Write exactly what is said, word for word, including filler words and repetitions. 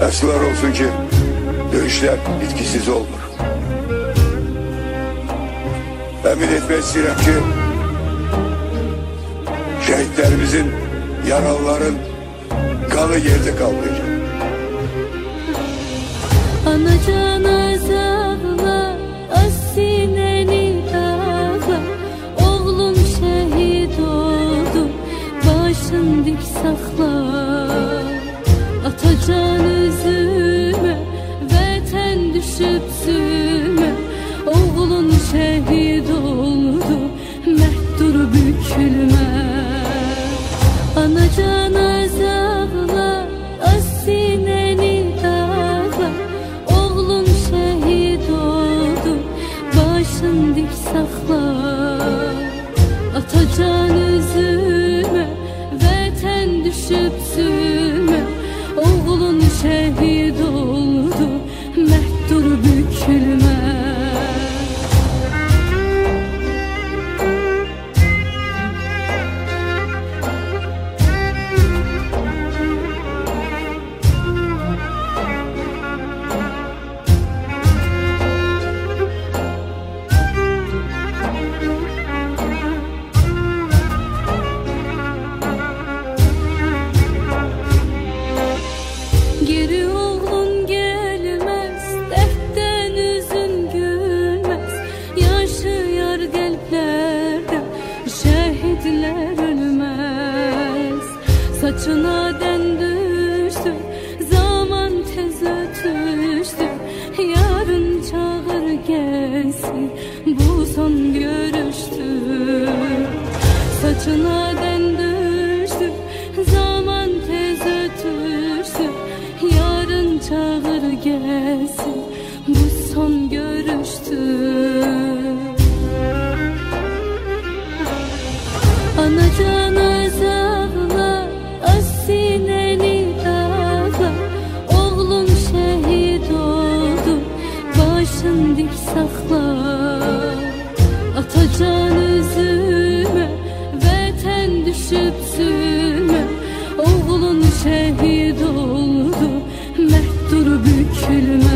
Yazıklar olsun ki dövüşler bitkisiz olmur. Emin etmek istedim ki şehitlerimizin, yaralıların kanı yerde kalmayacak. Anacan azağla, asineni dağla, oğlum şehit oldu, başın dik sakla. Atacan üzüme, vətən düşüp zulme, oğlun şehit oldu, məhdur bükülme. Anacan azağla, asineni dağla, oğlum şehit oldu, başın dik sakla. Atacan üzüme, vətən düşüp zulme, oğlun şehit oldu, məhdur bükülme. Geri oğlun gelmez, dertten üzün gülmez, yaşayar kalplerde, şehitler ölmez. Saçına den düştü, zaman tez ötüştü, yarın çağır gelsin, bu son görüştü. Saçına den düştü, zaman tez ötüştü, yarın çağır gelsin, bu son görüştü. Anacan azağla, asineni dağla, oğlum şehit oldu, başın dik sakla. Atacan üzüme, vətən düşüp zulme, oğlun şehit oldu, məhdur bükülme.